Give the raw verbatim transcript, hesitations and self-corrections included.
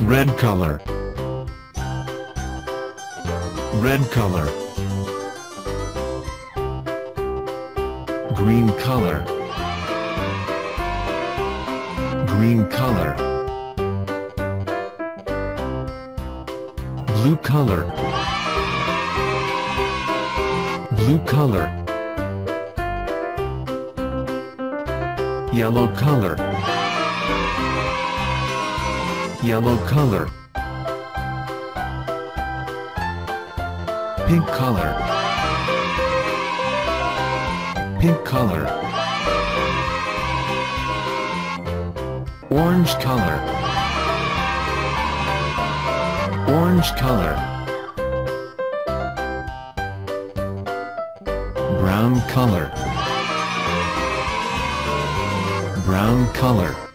Red color. Red color. Green color. Green color. Blue color. Blue color. Yellow color. Yellow color. Pink color. Pink color. Orange color. Orange color. Brown color. Brown color.